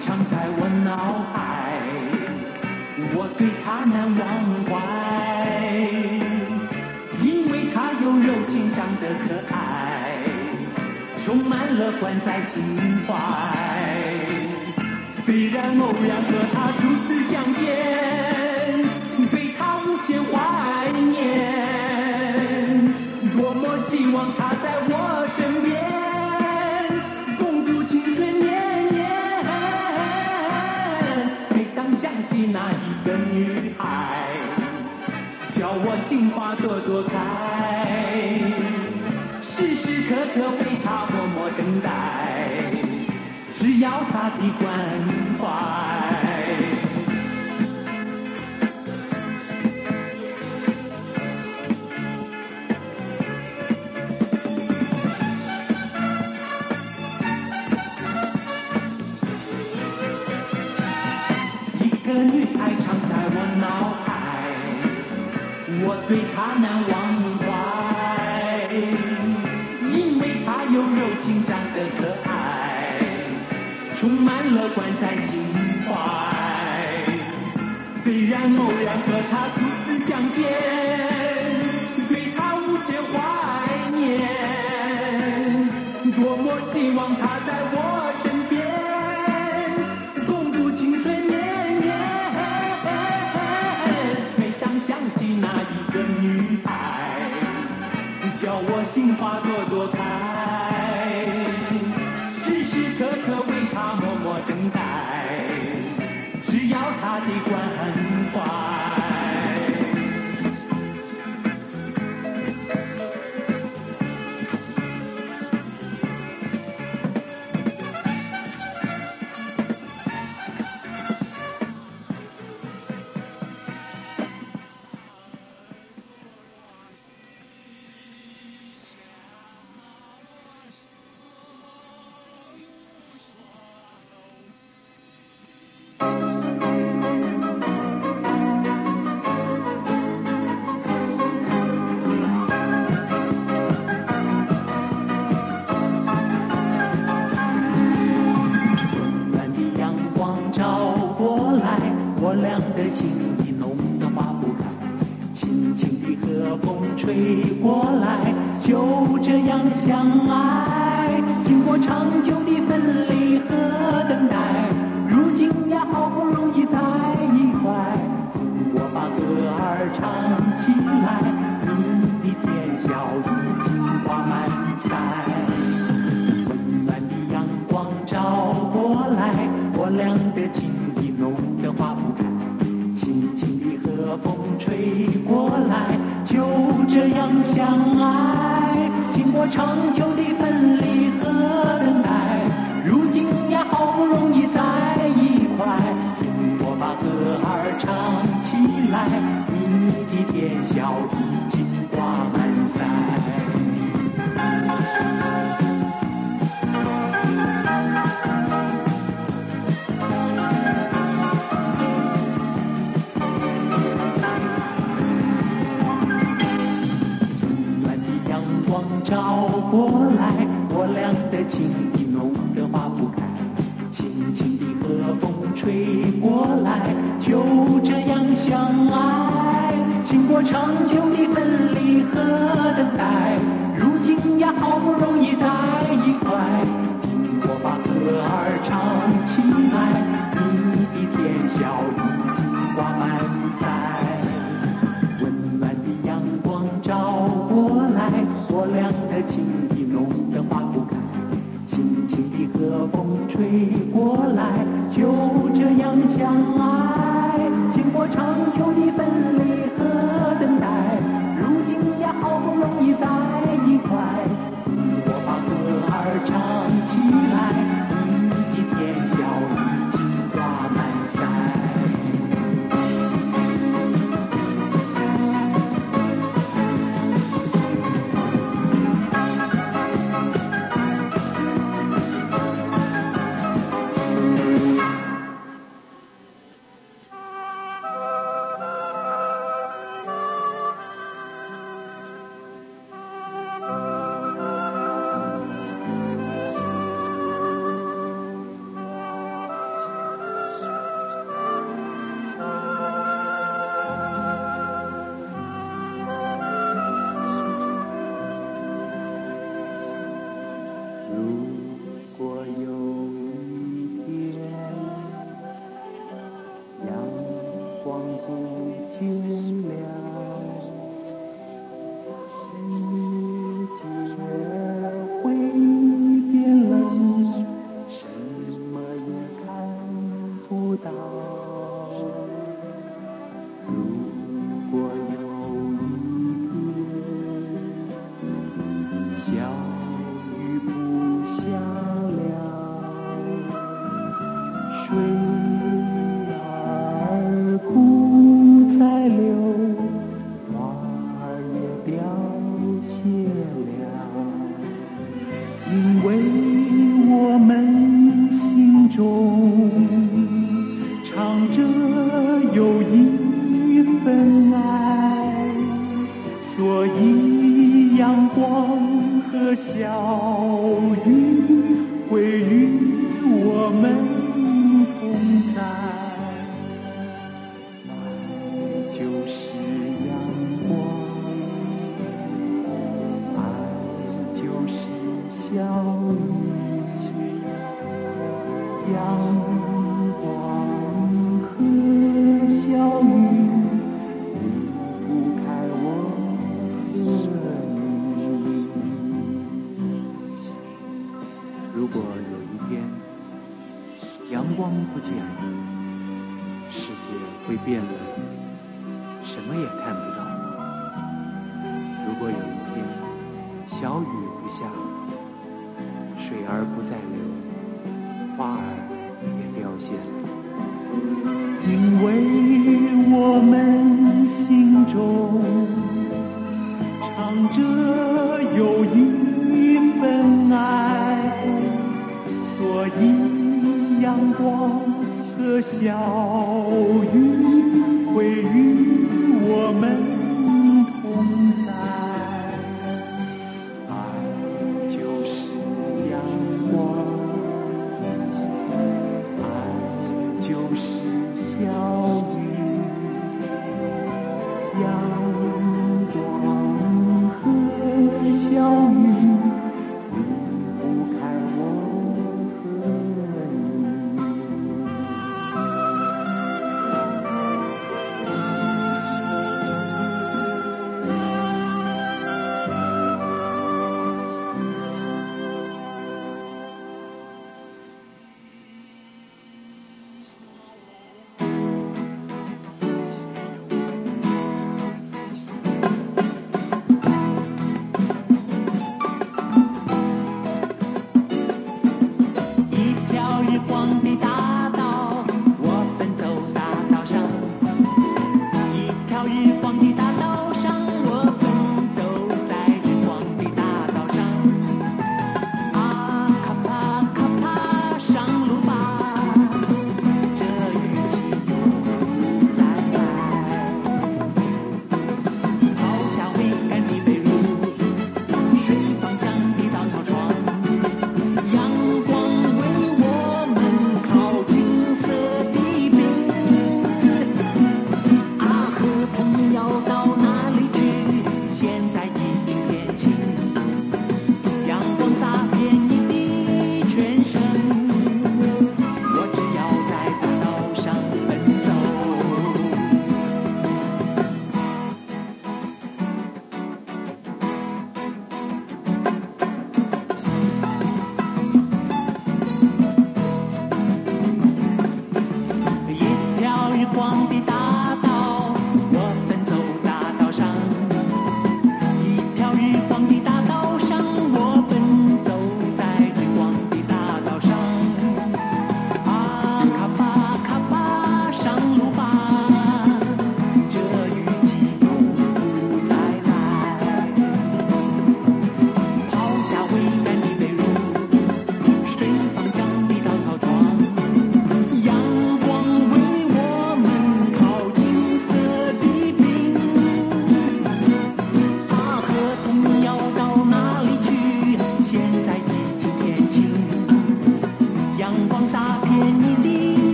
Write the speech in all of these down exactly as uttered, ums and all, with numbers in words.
常在我脑海，我对他难忘怀，因为他有柔情，长得可爱，充满乐观在心怀。虽然偶然和他初次相见，对他无限怀念，多么希望他在我身边，共度青春年年。每当想起那一个女孩，叫我心花朵朵开，时时刻刻为她默默等待，只要她的关怀。一个女孩常在我脑海，我对她难忘怀，因为她有柔情，长得可爱，充满乐观在心怀。虽然偶然和她初次相见，对她无限怀念，多么希望她在我身边，共度青春年年。每当想起那一个女孩，叫我心花朵朵开，时时刻刻为她默默等待，只要她的关怀。我俩的情意浓得化不开，轻轻的和风吹过来，就这样相爱。经过长久的分离和等待，如今呀好不容易在一块。我把歌儿唱起来，你的甜笑已经挂满腮。温暖的阳光照过来，我俩的情意浓得化不开，轻轻地和风吹过来，就这样相爱。经过长久的分离和等待，如今呀好不容易在一块。我把歌儿唱起来，你的甜笑已经挂满腮。照过来，我俩的情意浓得化不开，轻轻地和风吹过来，就这样相爱。经过长久的分离和等待，如今呀好不容易在一块。我把歌儿唱起来，你的甜笑已经挂满腮。温暖的阳光照过来，我俩的情意浓得化不开，轻轻地和风吹过来，就这样相爱。经过长久的分离和等待，如今呀好不容易在一块。我把歌儿唱起来，你的甜笑已经挂满腮。 水儿不再流，花儿也凋谢了，因为我们心中藏着有一份爱，所以阳光和小雨会与我们同在。爱就是阳光，爱就是小雨，阳光和小雨离不开我和你。如果有一天阳光不见了，世界会变得什么也看不到。如果有一天小雨不下了，水儿不再流，花儿也凋谢了，因为我们心中藏着有一份爱，所以阳光和小雨会与我们同在。爱就是阳光，爱就是小雨，阳光和小雨离不开我和你。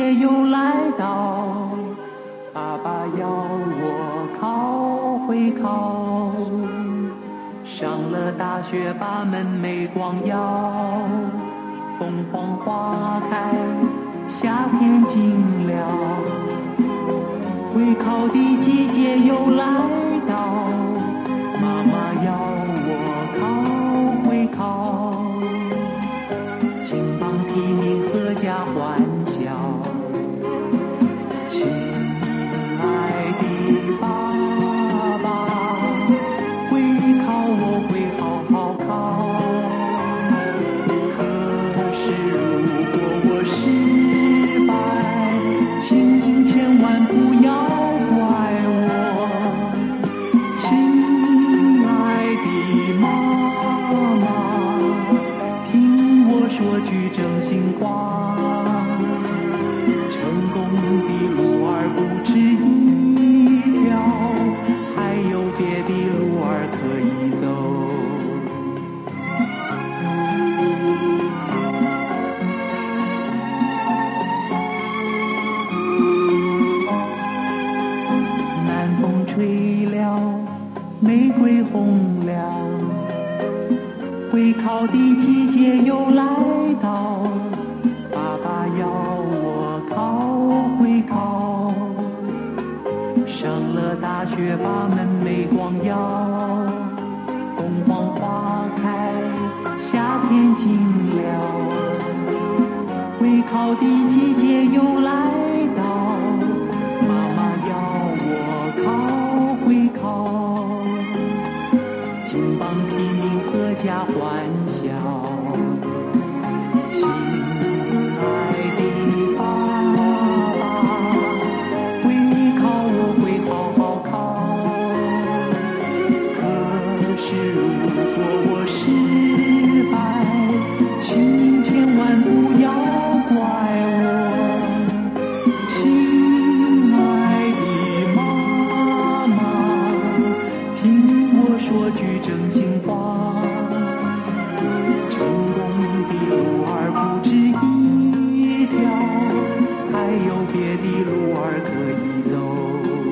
节又来到，爸爸要我考会考，上了大学把门没光耀，凤凰花开，夏天近了，会考的季节又来到，妈妈要我考会考，金榜题名阖家欢笑，亲爱的爸爸，会考我会好好考，可是如果我失败，请千万不要怪我，亲爱的妈妈，听我说句真心话，成功的路儿不止一条，还有别的路儿可以走。南风吹了，玫瑰红了，会考的季节又来到，爸爸要我考会考，上了大学把门没光耀，凤凰花开，夏天近了，会考的季节又来到，妈妈要我考会考，金榜题名阖家欢笑，亲爱的爸爸，会考我会好好考，可是如果我失败，请千万不要怪我，亲爱的妈妈，听我说句真心话，成功的路儿不止一条，还有别的路儿可以走。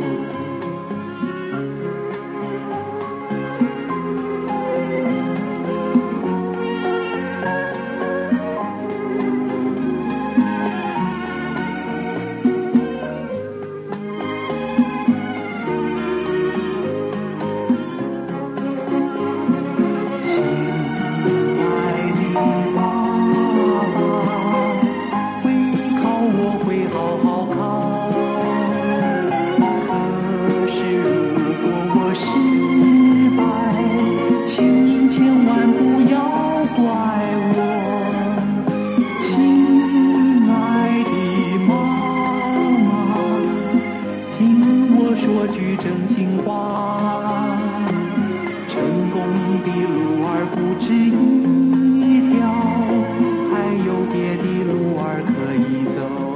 说句真心话，成功的路儿不止一条，还有别的路儿可以走。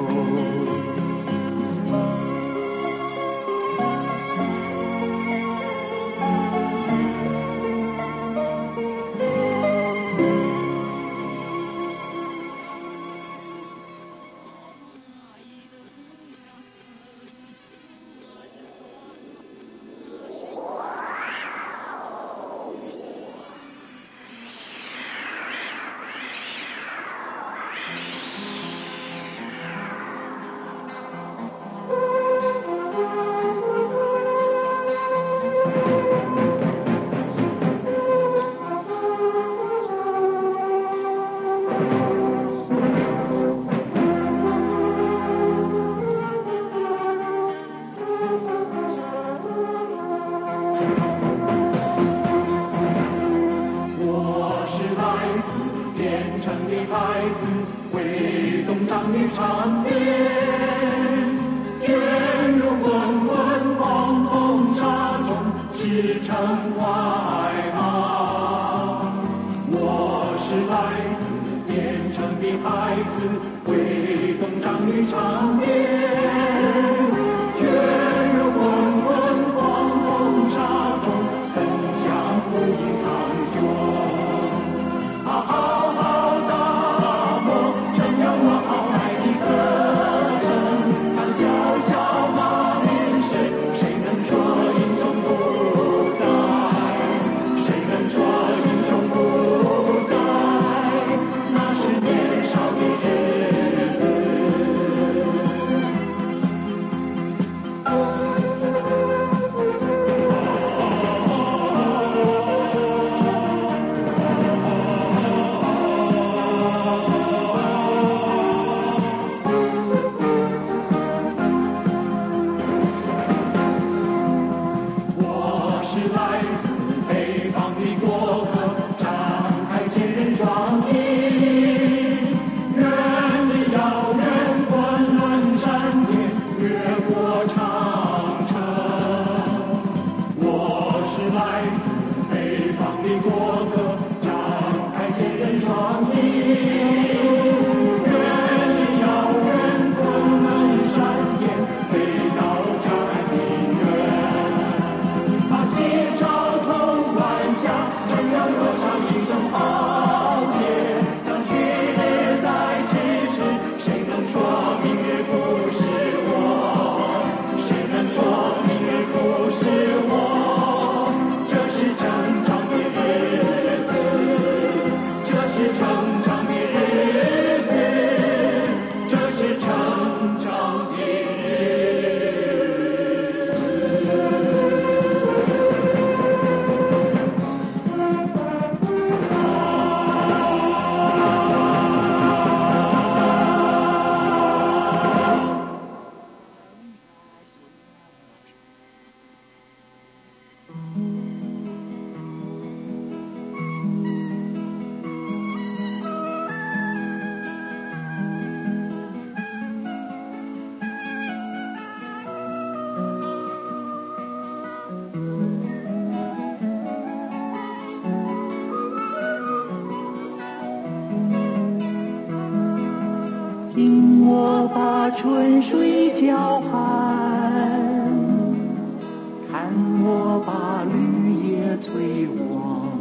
叫喊，看我把绿叶催黄。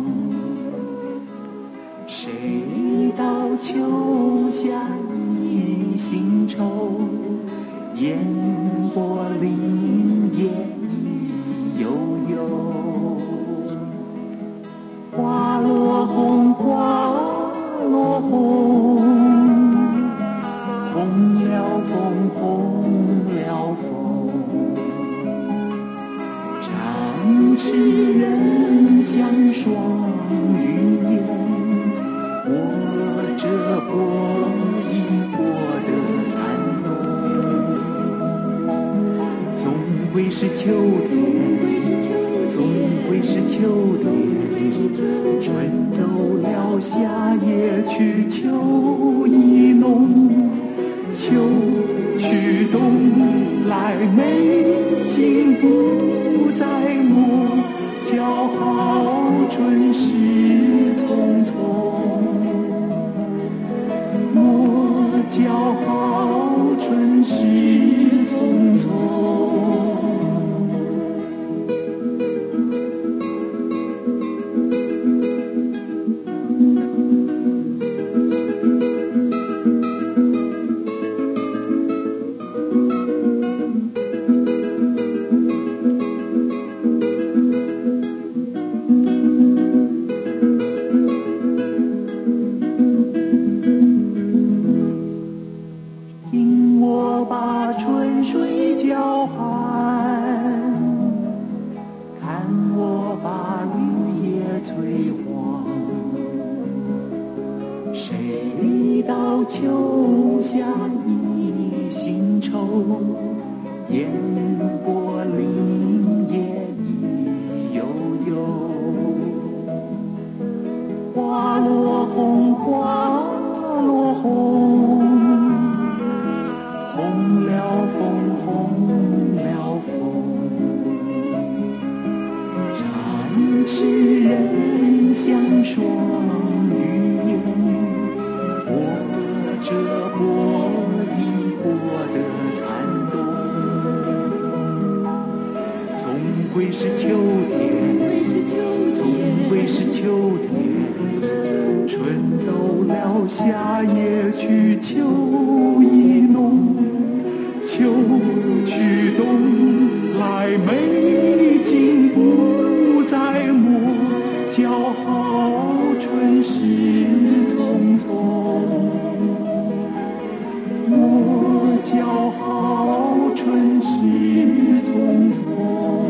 谁道秋夏一心愁，烟波林叶一悠悠。花落红，花落红，红了风，红了风。展翅人像双羽燕，握着波一波的残浓。总归是秋天，总归是秋天。春走了，夏也去，秋意浓。秋去冬来，美景不再磨。叫好春事匆匆，莫叫好春事匆匆。秋夏一心愁，烟波林叶一悠悠。花落红，花落红，红了风，红了风。展翅人像双羽燕，这波一波的残冬。总归是秋天，总归是秋天。春走了，夏也去，秋意浓。秋去冬来，美景不再磨。叫好春事匆匆，莫叫好春事匆匆。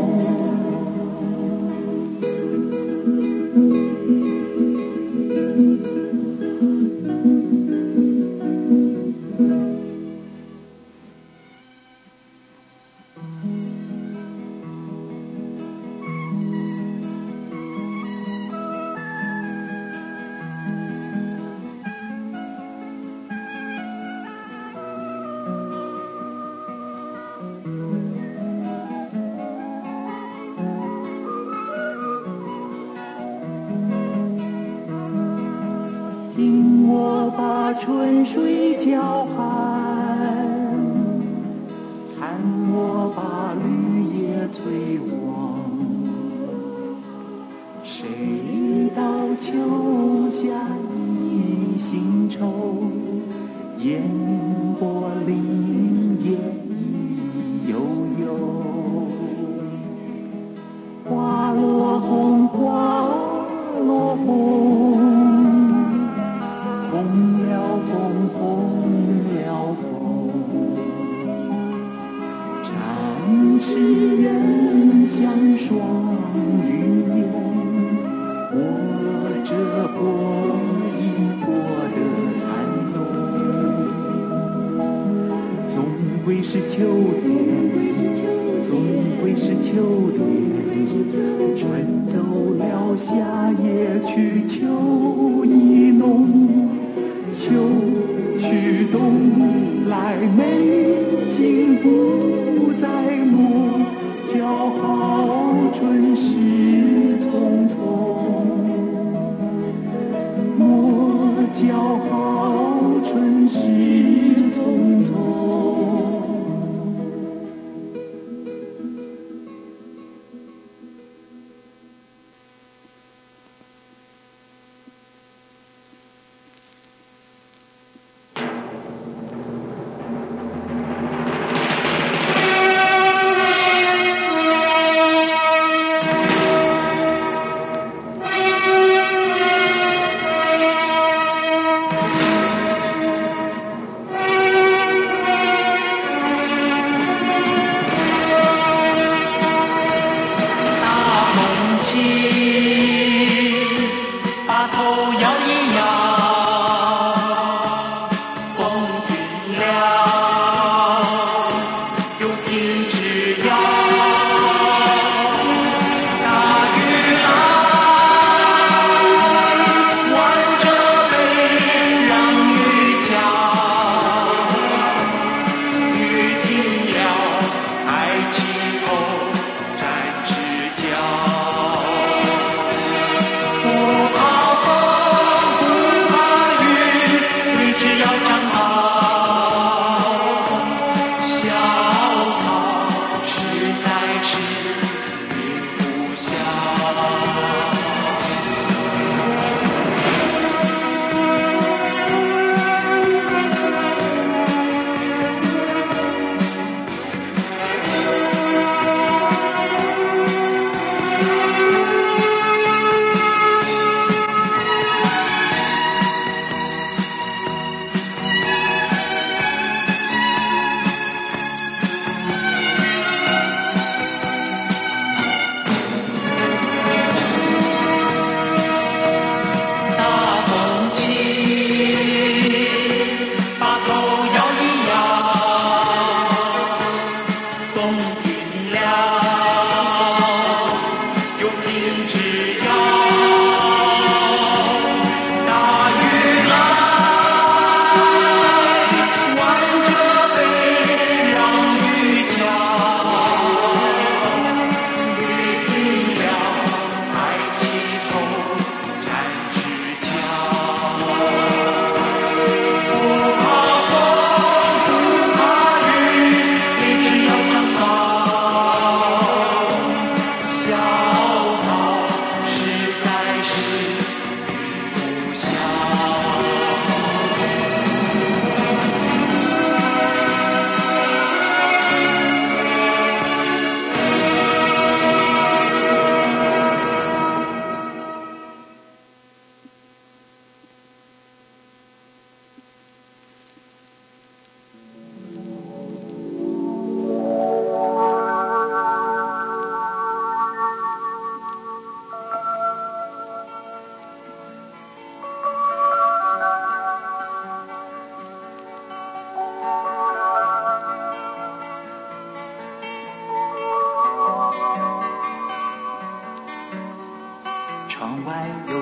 听我把春水叫喊，看我把绿叶催黄。谁道秋夏一心愁，烟波林叶一悠悠。花落红，花落红，红了风，红了风。展翅人像双羽燕，握着波一波的残浓。总归是秋天，总归是秋天。春走了，夏也去，秋意浓。秋去冬来，美景不再磨。叫好春事匆匆，莫叫好春事匆匆。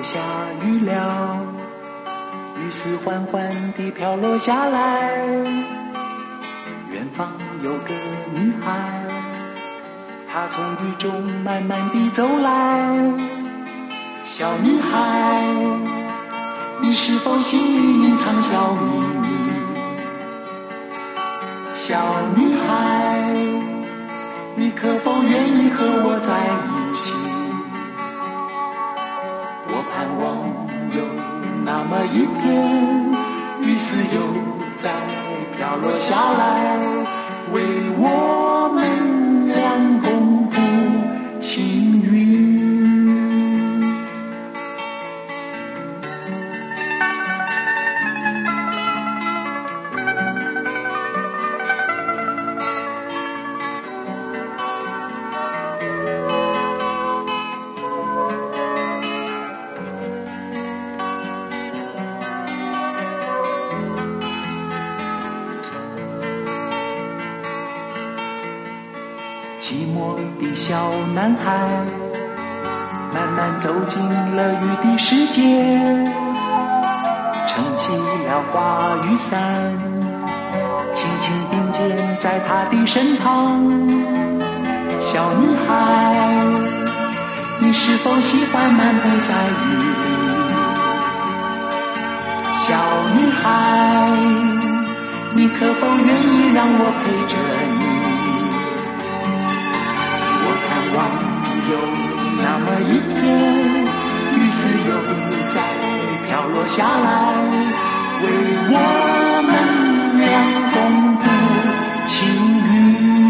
下雨了，雨丝缓缓地飘落下来。远方有个女孩，她从雨中慢慢地走来。小女孩，你是否心里隐藏小秘密？小女孩，你可否愿意和我在一起？我盼望有那么一天，雨丝又再飘落下来，为我们俩共度青云。寂寞的小男孩慢慢走进了雨的世界，撑起了花雨伞，轻轻并肩在他的身旁。小女孩，你是否喜欢漫步在雨里？小女孩，你可否愿意让我陪着你？望有那么一天，雨丝又再飘落下来，为我们俩共度青云。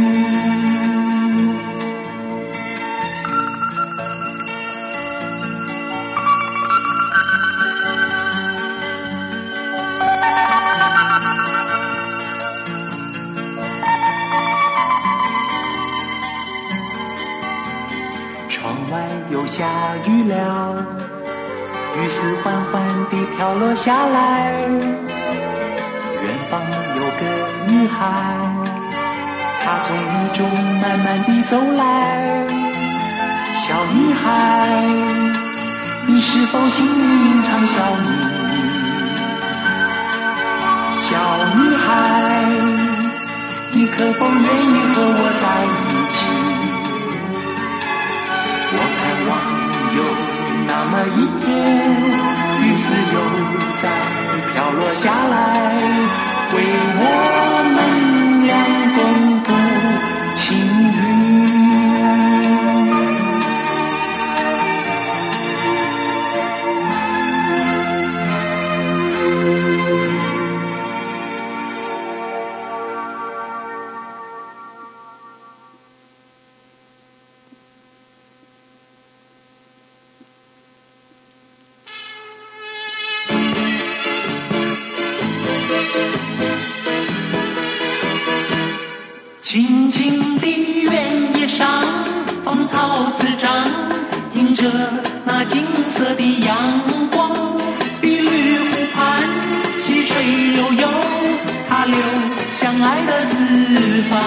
窗外又下雨了，雨丝缓缓地飘落下来。远方有个女孩，她从雨中慢慢地走来。小女孩，你是否心里隐藏小秘密？小女孩，你可否愿意和我在一起？我盼望有那么一天，雨丝又再飘落下来，为我们俩共度青云。青青的原野上，芳草滋长，映着那金色的阳光。碧绿湖畔，溪水悠悠，它流向爱的四方。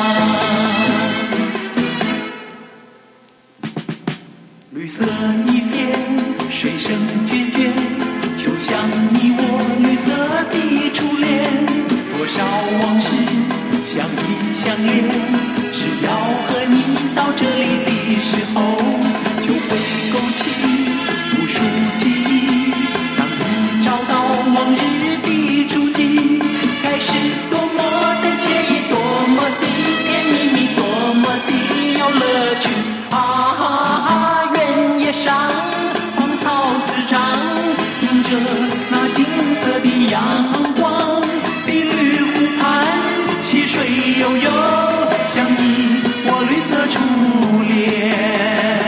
绿色一片，水声涓涓，就像你我绿色的初恋。多少往事相依相恋，只要和你到这里的时候，就会勾起无数记忆。当你找到往日的足迹，该是多么的惬意，多么的甜蜜蜜，多么的有乐趣啊！哈哈，原野上芳草滋长，映着那金色的阳光。碧绿湖畔，溪水悠悠，像你我绿色初恋。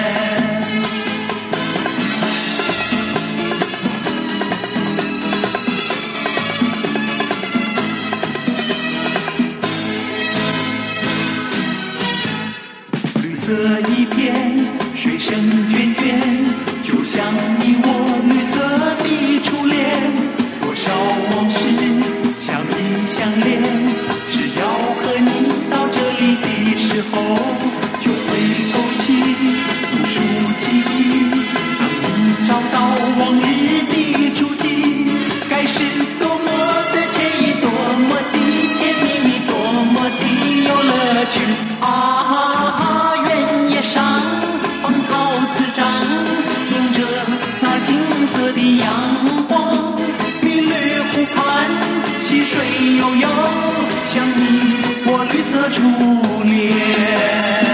绿色一片，水声涓涓，就像你我绿色的初恋。多少往事相依相恋，只要和你到这里的时候，就会勾起无数记忆。当你找到往日远。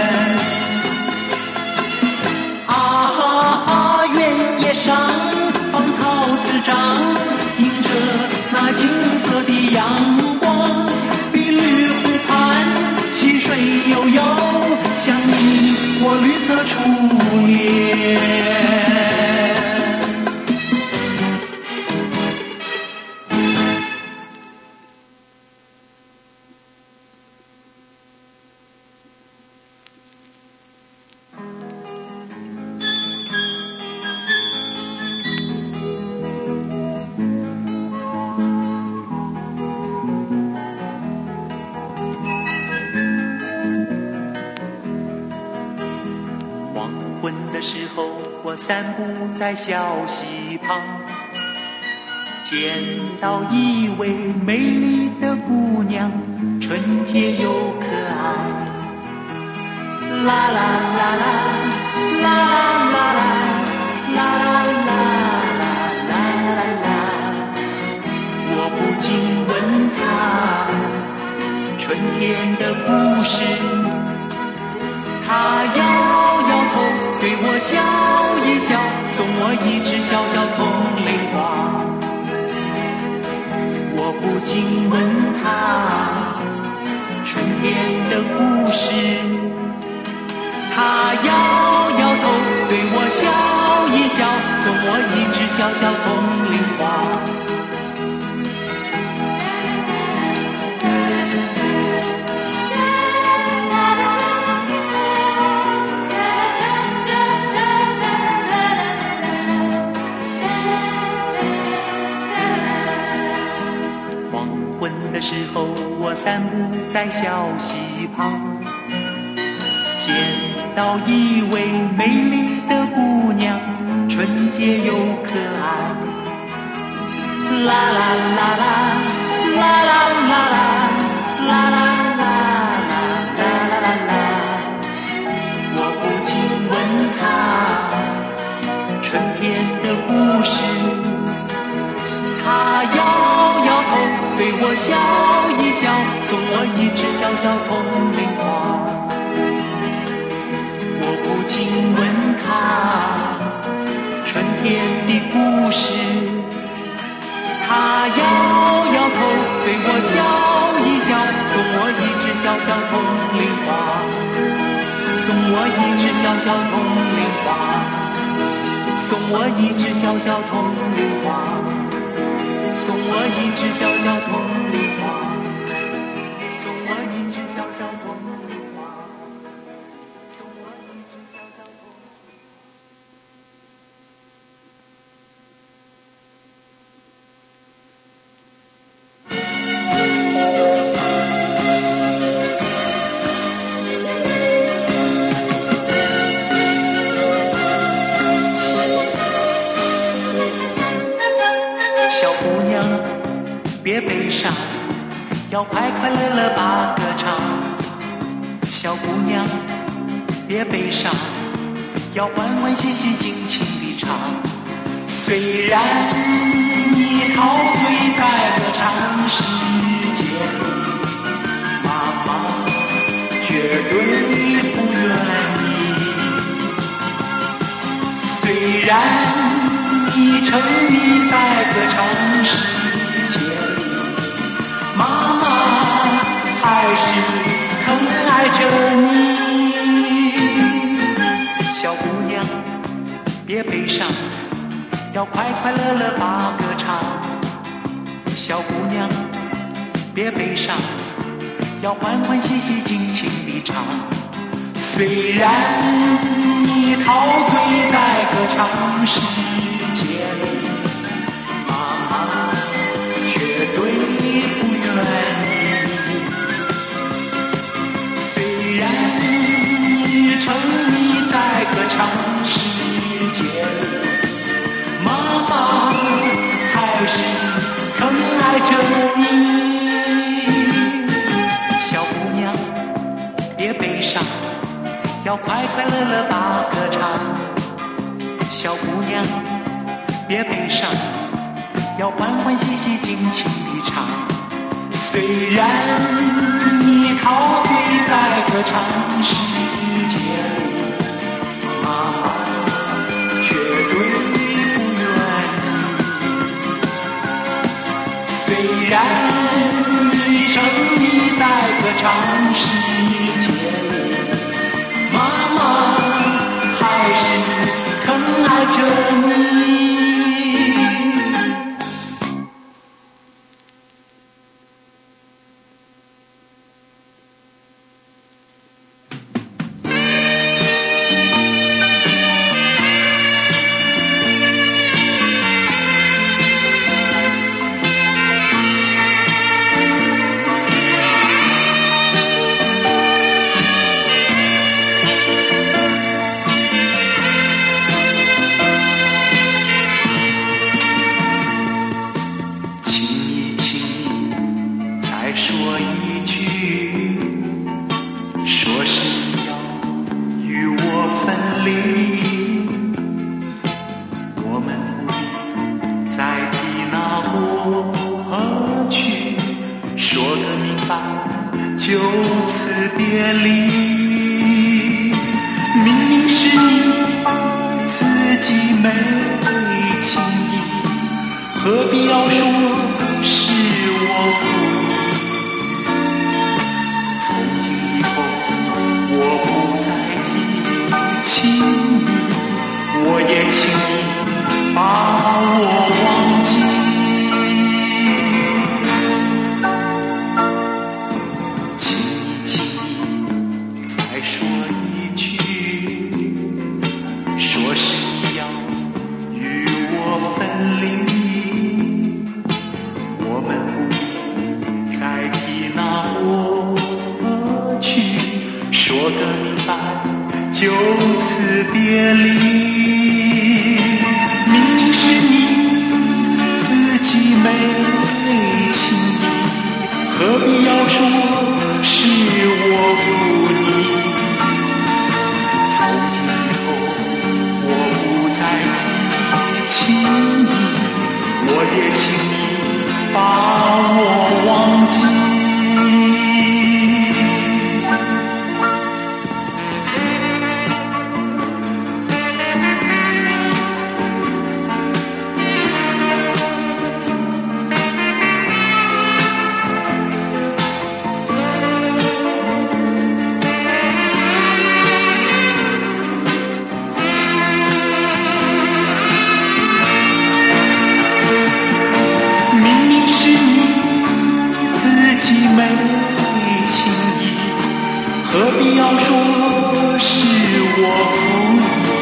啊，原野上芳草滋长，迎着那金色的阳光，碧绿湖畔溪水悠悠，像你我绿色初恋。我散步在小溪旁，见到一位美丽的姑娘，纯洁又可爱。啦啦啦啦，啦啦啦啦，啦啦啦啦啦啦啦。我不禁问她春天的故事，她摇摇头，对我笑一笑，送我一支小小铜铃花。我不禁问他春天的故事，他摇摇头，对我笑一笑，送我一支小小铜铃花。时候我散步在小溪旁，见到一位美丽的姑娘，纯洁又可爱。啦啦啦啦，啦啦啦啦，啦啦啦啦啦啦啦啦。我不禁问她春天的故事，她摇摇头，对我笑一笑，送我一支小小铜铃花。我不禁问他春天的故事，他摇摇头，对我笑一笑，送我一支小小铜铃花，送我一支小小铜铃花，送我一支小小铜铃花，送我一支小小铜铃花，送我一支小小铜铃花，送我一支小小铜铃花。别悲伤，要快快乐乐把歌唱。小姑娘，别悲伤，要欢欢喜喜尽情地唱。虽然你陶醉在歌唱世界里，妈妈绝对不愿意。虽然你沉迷在歌唱世界里，妈妈还是疼爱着你。小姑娘，别悲伤，要快快乐乐把歌唱。小姑娘，别悲伤，要欢欢喜喜尽情地唱。虽然你陶醉在歌唱世界里，妈妈绝对不愿意。虽然你沉迷在歌唱世界里，妈妈还是疼爱着你。小姑娘，别悲伤，要快快乐乐把歌唱。小姑娘，别悲伤，要欢欢喜喜尽情地唱。 虽然你陶醉在歌唱世界里，妈妈绝对不愿意。虽然你沉迷在歌唱世界里，妈妈还是疼爱着你。就此别离，明明是你自己没情意，何必要说是我负你？从今以后我不再提起你，我也请你把我忘记。说个明白，就此别离。明明是你自己没情意，何必要说是我负你？从今以后我不再提起你，我也请你把我忘记。没情意，何必要说是我负你？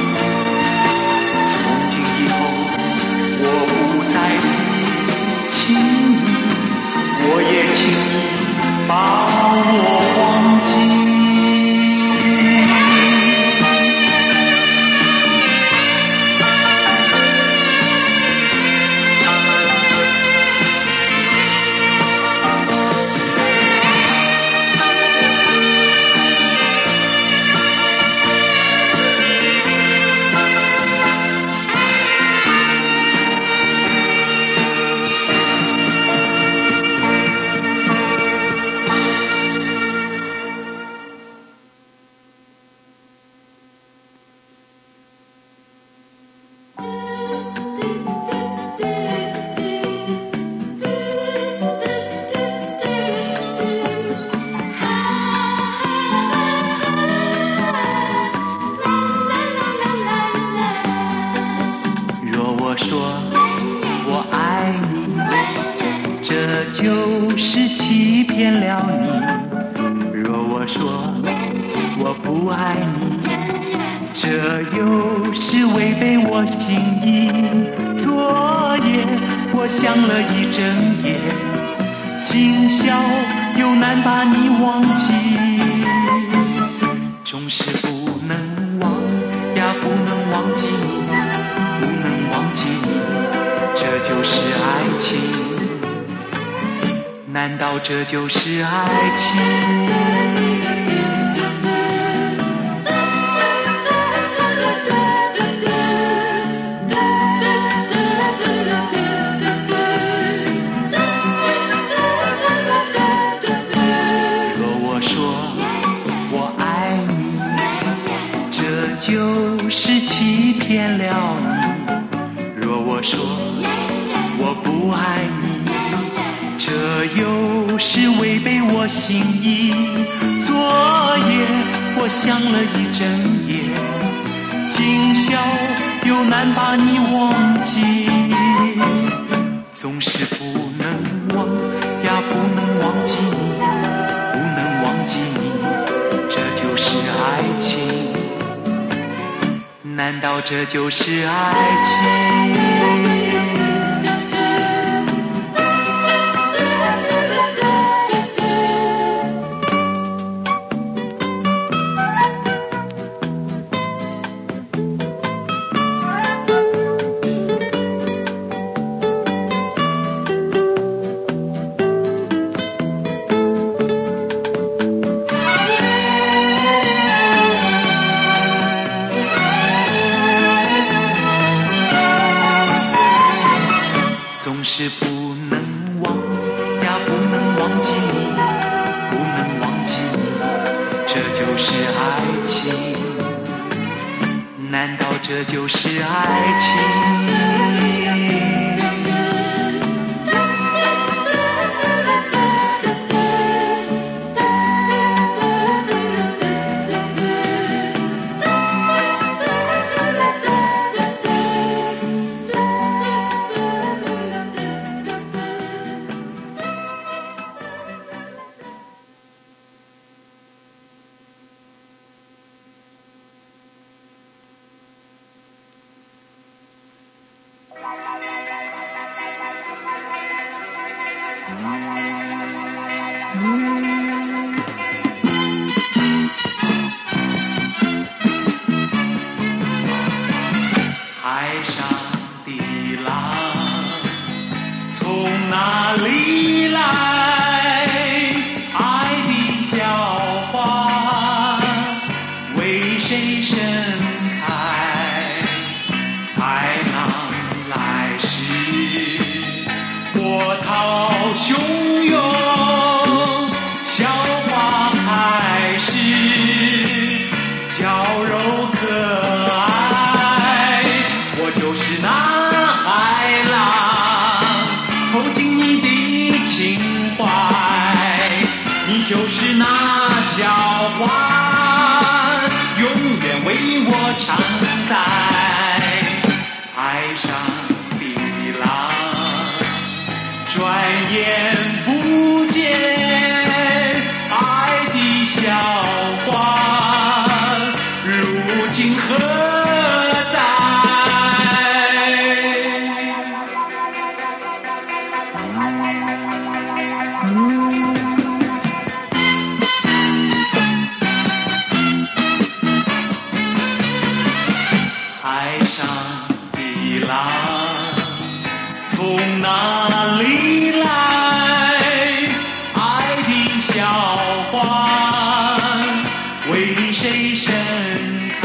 从今以后我不再提起你，我也请你把我忘记。我说我爱你，这就是欺骗了你。若我说我不爱你，这又是违背我心意。昨夜我想了一整夜，今宵又难把你忘记。总是不能忘呀，不能忘记你，不能忘记你，这就是爱情。难道这就是爱情？ 见了你。若我说我不爱你，这又是违背我心意。昨夜我想了一整夜，今宵又难把你忘记。总是不能忘呀，不能忘记你，不能忘记你，这就是爱情。难道这就是爱情？总是不能忘呀，不能忘记你，不能忘记你，这就是爱情。难道这就是爱情？海上的浪从哪里来？爱的小花为谁盛开？海浪来时波涛汹涌，小花还是娇柔可爱。我就是那海浪，投进你的情怀，你就是那小花，永远为我常在。海上的浪，转眼不见，爱的小花，如今何在？海上的浪从哪里来？爱的小花为谁盛开？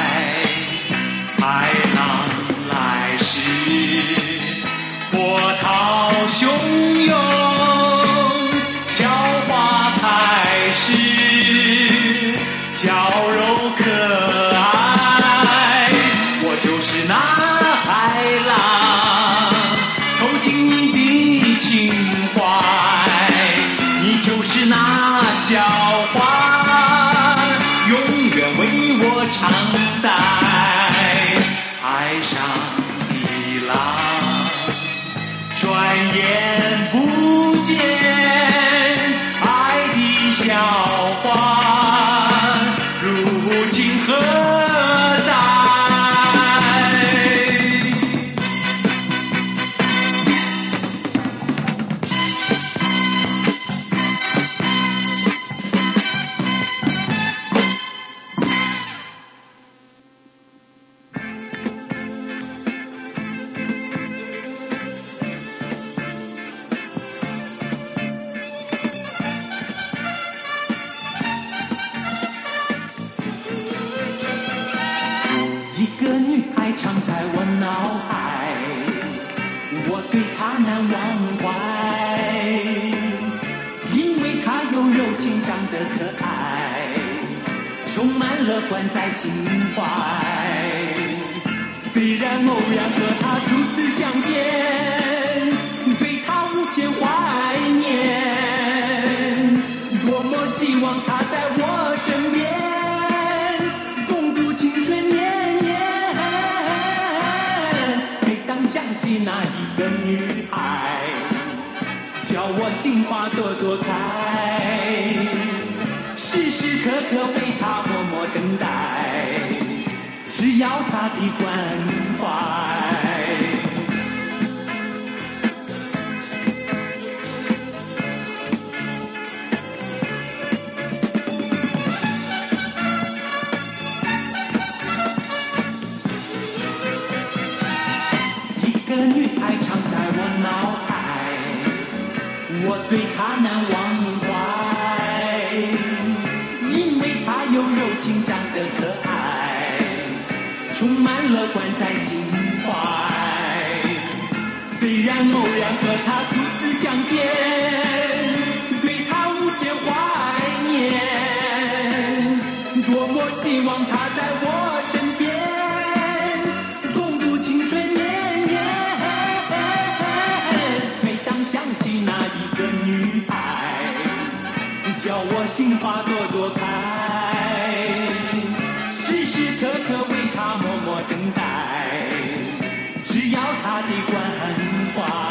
海浪来时波涛汹涌，小花开时娇柔可爱。我就是那海浪，投进你的情怀，你就是那小花，永远为我常在。海上的浪，转眼不见，爱的小花，如今何在？一个女孩常在我脑海，我对她难忘怀，因为她又柔情长得可爱，充满乐观在心怀。 虽然偶然和他初次相见，对他无限怀念，多么希望他在我身边，共度青春年年。每当想起那一个女孩，叫我心花朵朵开，时时刻刻为她默默等待，只要她的关怀。一个女孩常在我脑海，我对她难忘怀，因为她有柔情，长得可爱，充满乐观在心怀。虽然偶然和她初次相见，对她无限怀念，多么希望她在我身边，共度青春年年。每当想起那一个女孩，叫我心花朵朵开，时时刻刻为她默默等待，只要她的关怀。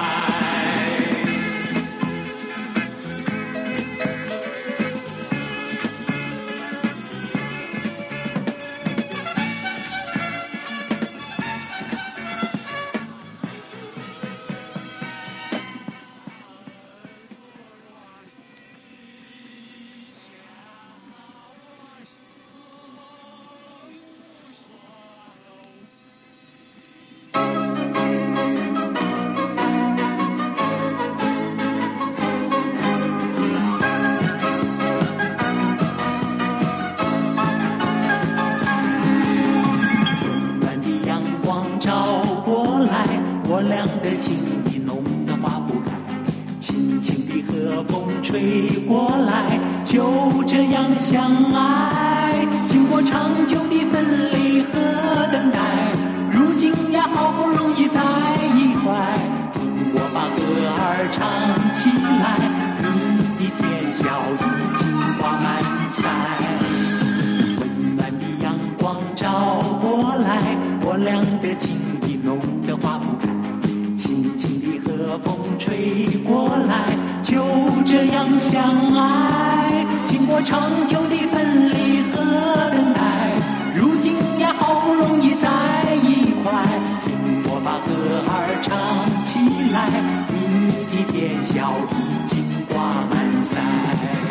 我俩的情意浓得化不开，轻轻的和风吹过来，就这样相爱。经过长久的分离和等待，如今呀好不容易在一块，听我把歌儿唱起来，你的甜笑已经挂满腮。温暖的阳光照过来，我俩的情意浓得化不开，轻轻地和风吹过来，就这样相爱。经过长久的分离和等待，如今呀好不容易在一块，听我把歌儿唱起来，你的甜笑已经挂满腮。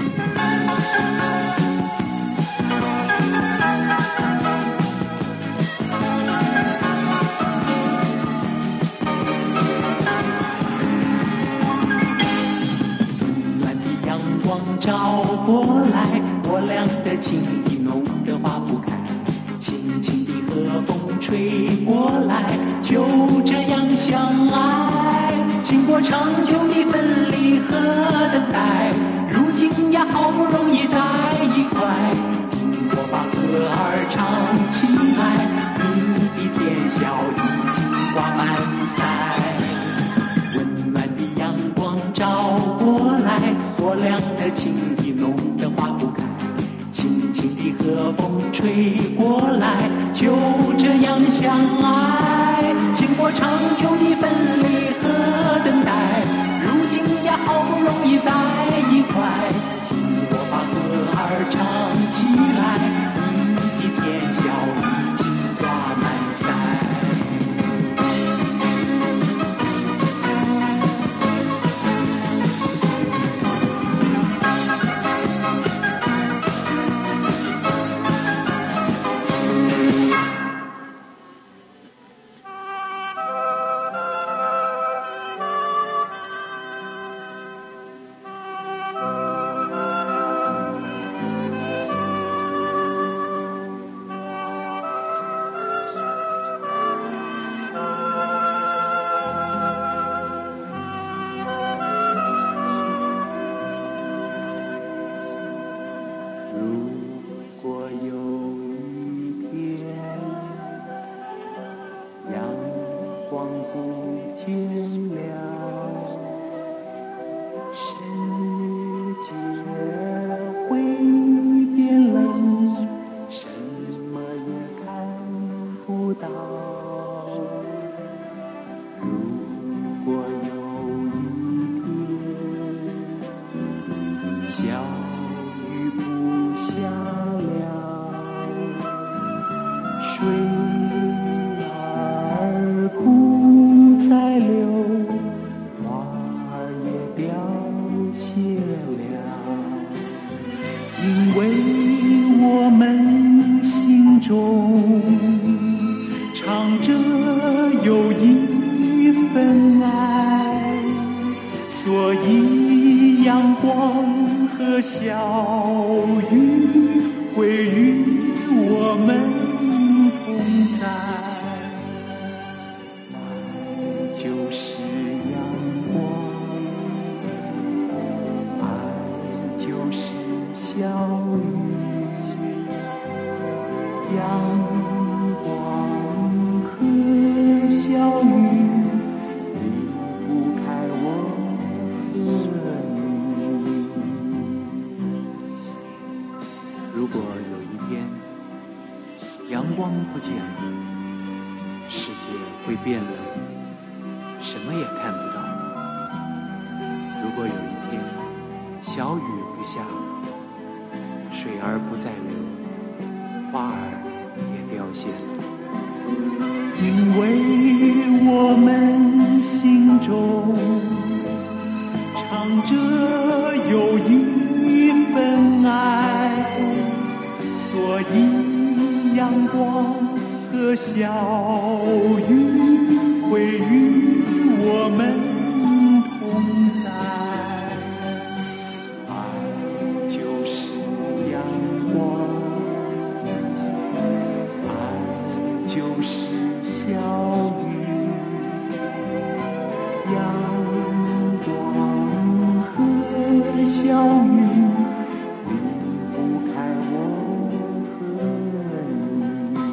照过来，我俩的情意浓得化不开，轻轻地和风吹过来，就这样相爱。经过长久的分离和等待，如今呀好不容易在一块，听我把歌儿唱起来，你的甜笑已经挂满腮。温暖的阳光照过来，我俩的情意浓得化不开，轻轻地和风吹过来，就这样相爱。经过长久的分离和等待，如今呀好不容易在一块，听我把歌儿唱起来，你的甜笑已经挂满腮。 水儿不再流，花儿也凋谢了，因为我们心中藏着有一份爱，所以阳光和小雨会与我们同在。爱就是阳光，爱就是小雨，阳光和小雨离不开我和你。如果有一天阳光不见了，世界会变冷，什么也看不到。如果有一天小雨不下了，水儿不再流，花儿也凋谢了，因为我们心中藏着有一份爱，所以阳光和小雨会与我们同在。爱就是阳光，爱就是小雨，阳光和小雨离不开我和你。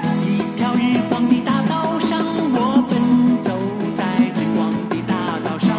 日光的大道上，我奔走在日光的大道上。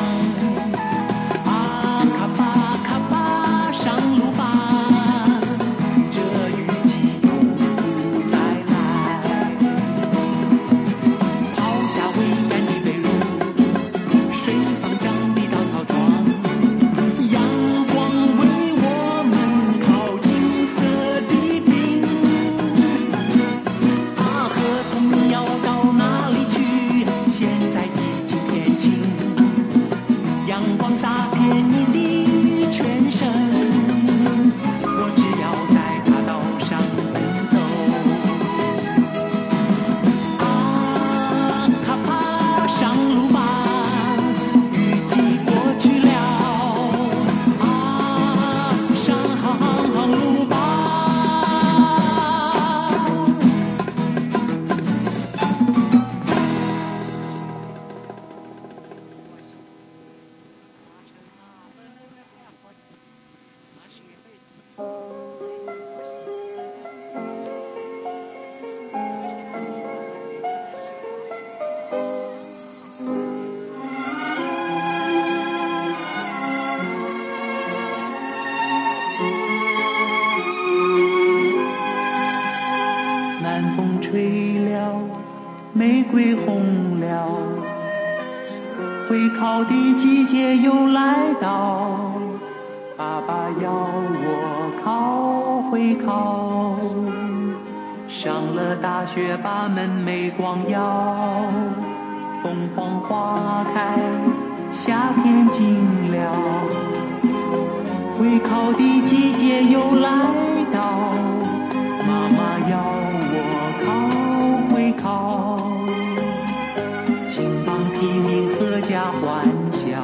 瑰红了，会考的季节又来到，爸爸要我考会考，上了大学把门没光耀，凤凰花开，夏天近了，会考的季节又来到，妈妈要我考会考，金榜题名阖家欢笑，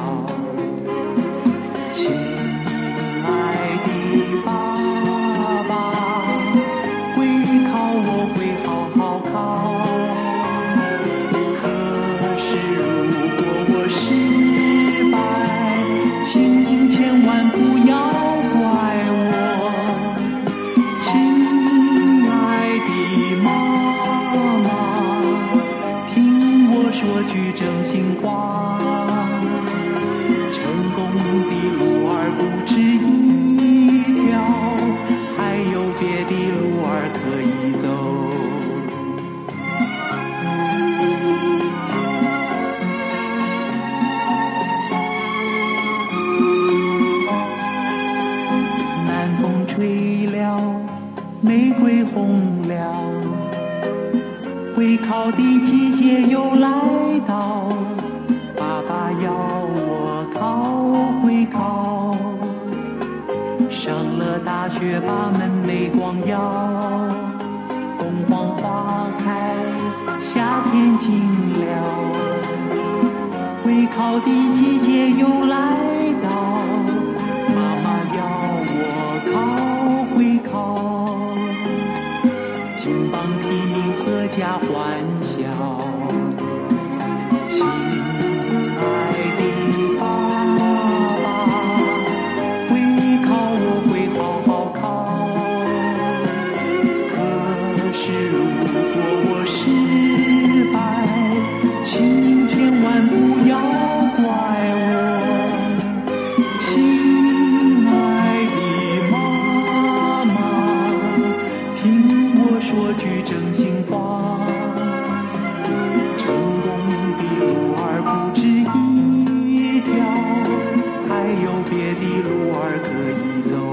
亲爱的爸爸，会考我会好好考，可是如果我失败，请您千万不要怪我，亲爱的妈妈，听我说句真心话，成功的路儿不止一条，还有别的路儿可以走。南风吹了，玫瑰红了，会考的季节又来到，爸爸要我考会考，上了大学把门没光耀，凤凰花开，夏天近了，会考的季节又来到，妈妈要我考会考，金榜题名阖家欢笑，亲爱的爸爸，会考我会好好考，可是如果我失败，请您千万不要怪我，亲爱的妈妈，听我说句真心话，成功的路儿不止一条，还有别的路儿可以走。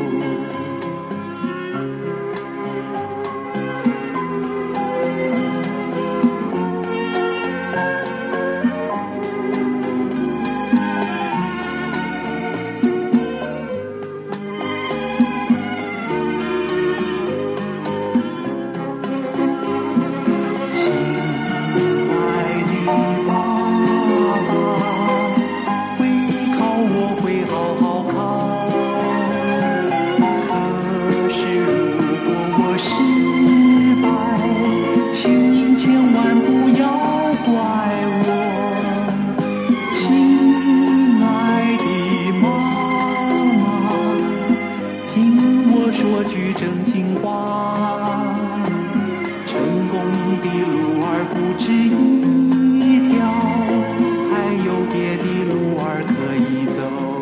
说句真心话，成功的路儿不止一条，还有别的路儿可以走。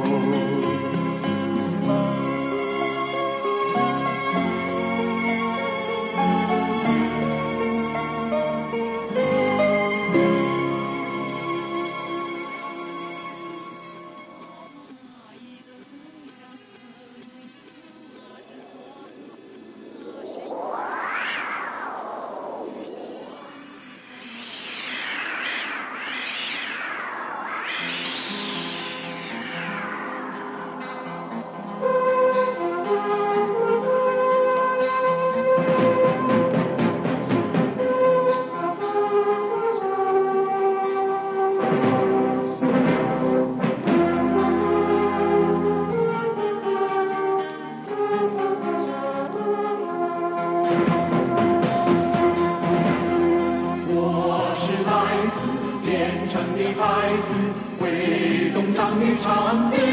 孩子挥动章鱼长鞭，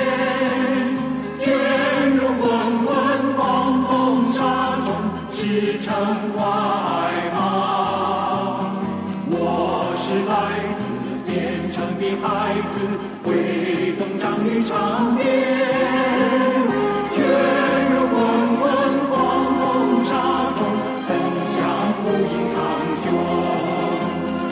卷入滚滚狂风沙中，驰骋怀抱。我是来自边城的孩子，挥动章鱼长鞭，卷入滚滚狂风沙中，奔向无垠苍穹。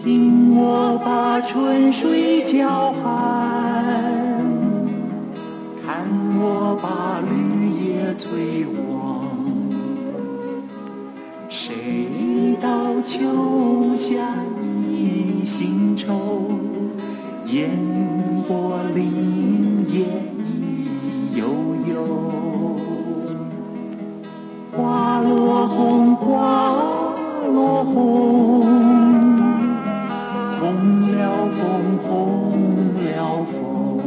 听我把春水叫喊，看我把绿叶催黄。谁道秋夏一心愁，烟波林叶一悠悠。花落红，花落红，红了枫，红了枫。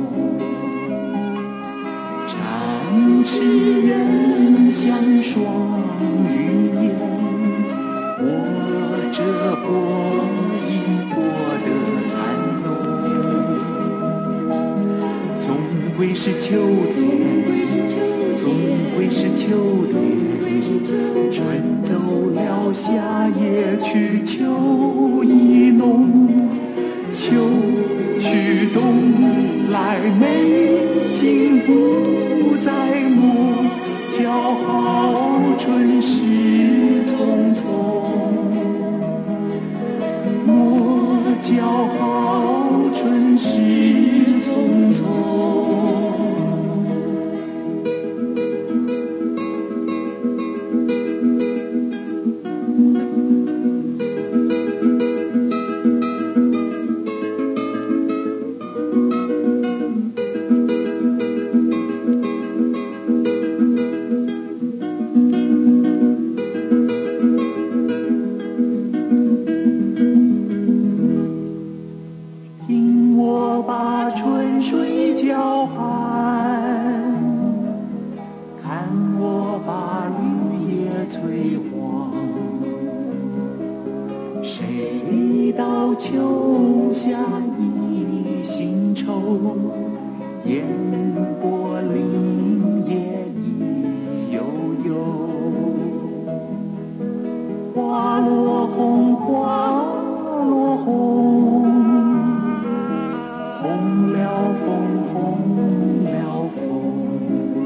展翅人像双鱼眼，握着波一波的残浓。总归是秋天，总归是秋天。春走了，夏夜去，秋意浓。秋去冬来，美景不再暮。叫好春事匆匆，莫叫好春事匆匆。秋夏一心愁，烟波林叶一悠悠。花落红，花落红，红了枫，红了枫。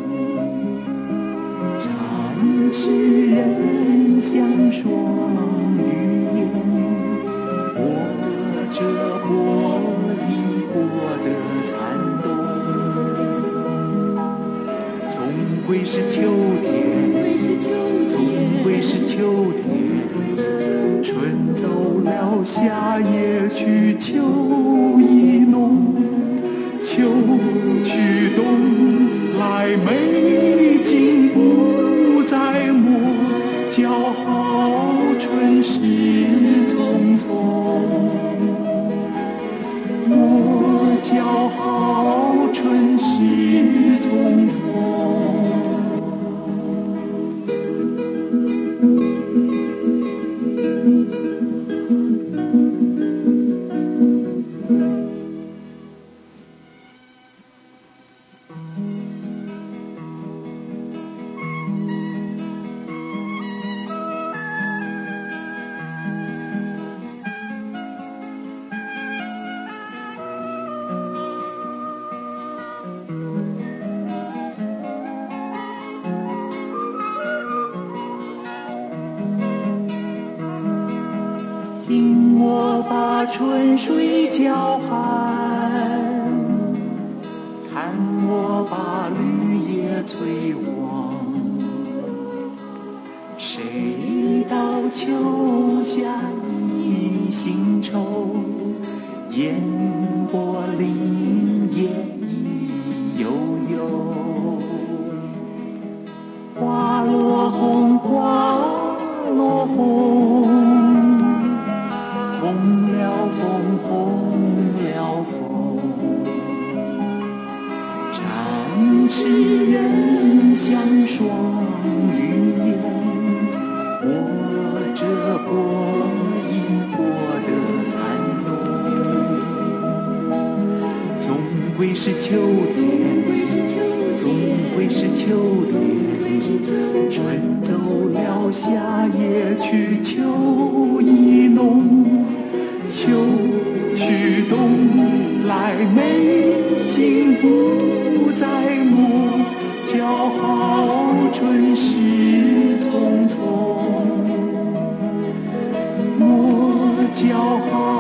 展翅人像双鱼眼，这波一波的残冬。总归是秋天，总归是秋天。春走了，夏夜去，秋意浓。秋去冬来，美景不再暮。叫好春事匆匆，莫叫好春事匆匆。听我把春水叫喊，看我把绿叶催黄。谁道秋夏一心愁，烟波林叶一悠悠。花落红，花落红，红了枫，红了枫。展翅人像双鱼眼，握着波一波的残浓。总归是秋天，总归是秋天。春走了，夏夜去，秋意浓。秋去冬来，美景不再暮。叫好春事匆匆，莫叫好